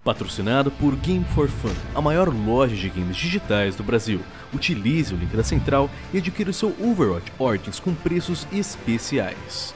Patrocinado por Game for Fun, a maior loja de games digitais do Brasil. Utilize o link da central e adquira o seu Overwatch Origins com preços especiais.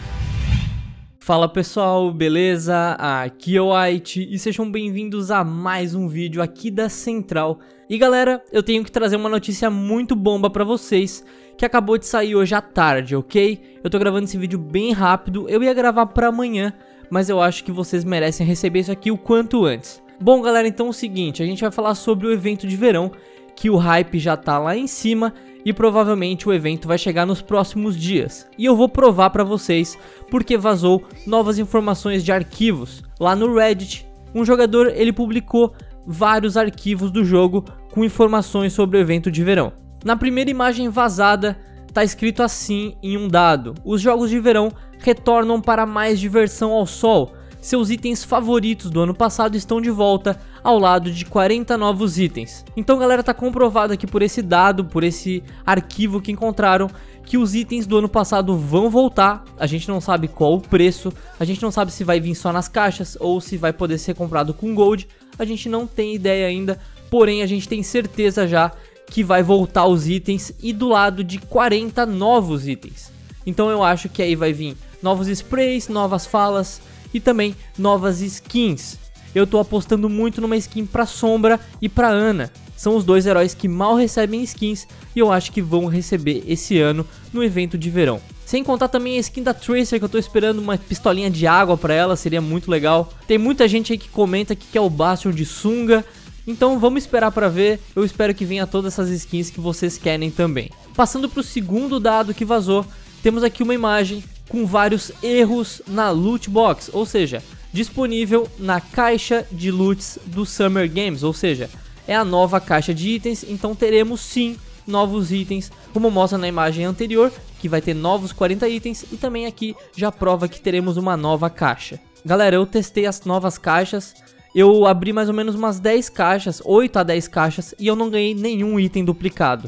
Fala pessoal, beleza? Aqui é o White e sejam bem-vindos a mais um vídeo aqui da Central. E galera, eu tenho que trazer uma notícia muito bomba pra vocês, que acabou de sair hoje à tarde, ok? Eu tô gravando esse vídeo bem rápido, eu ia gravar pra amanhã, mas eu acho que vocês merecem receber isso aqui o quanto antes. Bom galera, então é o seguinte, a gente vai falar sobre o evento de verão, que o hype já tá lá em cima e provavelmente o evento vai chegar nos próximos dias. E eu vou provar pra vocês porque vazou novas informações de arquivos. Lá no Reddit, um jogador ele publicou vários arquivos do jogo com informações sobre o evento de verão. Na primeira imagem vazada, tá escrito assim em um dado: os jogos de verão retornam para mais diversão ao sol. Seus itens favoritos do ano passado estão de volta, ao lado de 40 novos itens. Então galera, tá comprovado aqui por esse dado, por esse arquivo que encontraram, que os itens do ano passado vão voltar. A gente não sabe qual o preço, a gente não sabe se vai vir só nas caixas ou se vai poder ser comprado com gold. A gente não tem ideia ainda, porém a gente tem certeza já que vai voltar os itens e do lado de 40 novos itens. Então eu acho que aí vai vir novos sprays, novas falas e também novas skins. Eu tô apostando muito numa skin pra Sombra e pra Ana. São os dois heróis que mal recebem skins e eu acho que vão receber esse ano no evento de verão. Sem contar também a skin da Tracer, que eu tô esperando uma pistolinha de água pra ela, seria muito legal. Tem muita gente aí que comenta que quer o Bastion de sunga. Então vamos esperar pra ver, eu espero que venha todas essas skins que vocês querem também. Passando pro segundo dado que vazou, temos aqui uma imagem com vários erros na loot box, ou seja, disponível na caixa de loots do Summer Games, ou seja, é a nova caixa de itens, então teremos sim novos itens, como mostra na imagem anterior, que vai ter novos 40 itens, e também aqui já prova que teremos uma nova caixa. Galera, eu testei as novas caixas, eu abri mais ou menos umas 10 caixas, 8 a 10 caixas, e eu não ganhei nenhum item duplicado.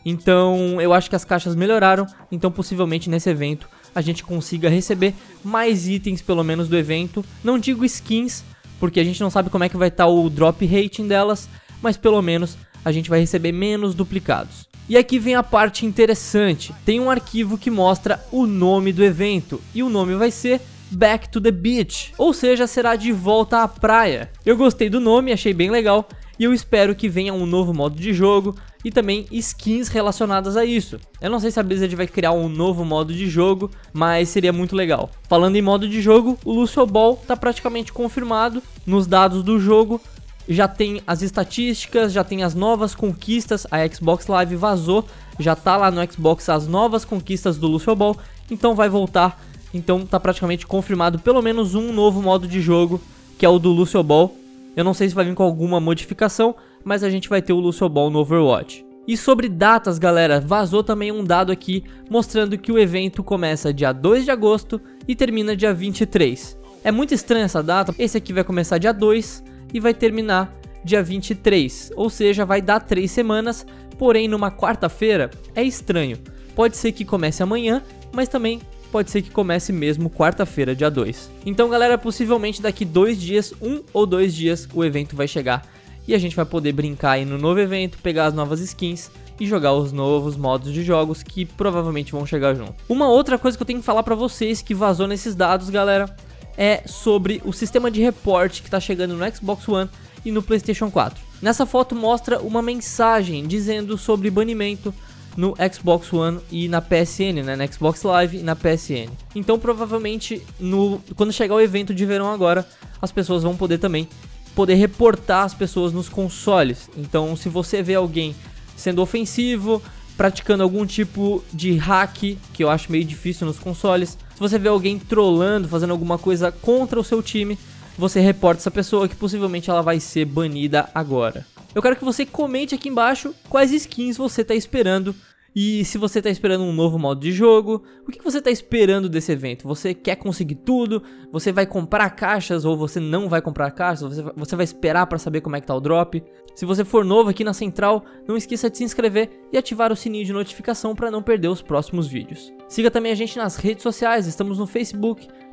Então eu acho que as caixas melhoraram, então possivelmente nesse evento a gente consiga receber mais itens pelo menos do evento. Não digo skins, porque a gente não sabe como é que vai estar o drop rating delas, mas pelo menos a gente vai receber menos duplicados. E aqui vem a parte interessante, tem um arquivo que mostra o nome do evento, e o nome vai ser Back to the Beach, ou seja, será de volta à praia. Eu gostei do nome, achei bem legal, e eu espero que venha um novo modo de jogo e também skins relacionadas a isso. Eu não sei se a Blizzard vai criar um novo modo de jogo, mas seria muito legal. Falando em modo de jogo, o Lucio Ball tá praticamente confirmado nos dados do jogo. Já tem as estatísticas, já tem as novas conquistas, a Xbox Live vazou, já tá lá no Xbox as novas conquistas do Lucio Ball, então vai voltar. Então tá praticamente confirmado pelo menos um novo modo de jogo, que é o do Lucio Ball. Eu não sei se vai vir com alguma modificação, mas a gente vai ter o Lucio Ball no Overwatch. E sobre datas, galera, vazou também um dado aqui mostrando que o evento começa dia 2 de agosto e termina dia 23. É muito estranha essa data, esse aqui vai começar dia 2 e vai terminar dia 23, ou seja, vai dar 3 semanas, porém numa quarta-feira é estranho. Pode ser que comece amanhã, mas também pode ser que comece mesmo quarta-feira, dia 2. Então galera, possivelmente daqui 2 dias, 1 ou 2 dias, o evento vai chegar. E a gente vai poder brincar aí no novo evento, pegar as novas skins e jogar os novos modos de jogos que provavelmente vão chegar junto. Uma outra coisa que eu tenho que falar pra vocês que vazou nesses dados, galera, é sobre o sistema de reporte que tá chegando no Xbox One e no PlayStation 4. Nessa foto mostra uma mensagem dizendo sobre banimento no Xbox One e na PSN, né, na Xbox Live e na PSN. Então provavelmente quando chegar o evento de verão agora, as pessoas vão poder também reportar as pessoas nos consoles. Então se você vê alguém sendo ofensivo, praticando algum tipo de hack, que eu acho meio difícil nos consoles, se você vê alguém trollando, fazendo alguma coisa contra o seu time, você reporta essa pessoa que possivelmente ela vai ser banida agora. Eu quero que você comente aqui embaixo quais skins você está esperando e se você está esperando um novo modo de jogo. O que você está esperando desse evento? Você quer conseguir tudo? Você vai comprar caixas ou você não vai comprar caixas? Você vai esperar para saber como é que tá o drop? Se você for novo aqui na Central, não esqueça de se inscrever e ativar o sininho de notificação para não perder os próximos vídeos. Siga também a gente nas redes sociais, estamos no Facebook,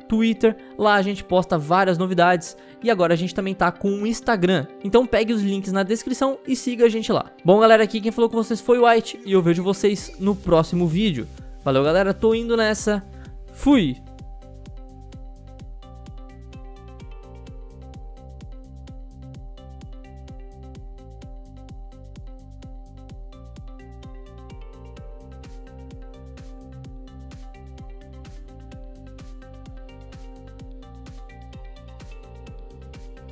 Twitter, lá a gente posta várias novidades e agora a gente também tá com um Instagram. Então pegue os links na descrição e siga a gente lá. Bom galera, aqui quem falou com vocês foi o White e eu vejo vocês no próximo vídeo. Valeu galera, tô indo nessa, fui!